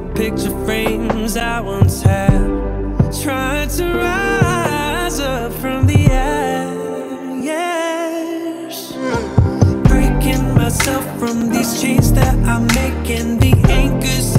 picture frames I once had. Tried to rise up from the ash, breaking myself from these chains that I'm making. The anchors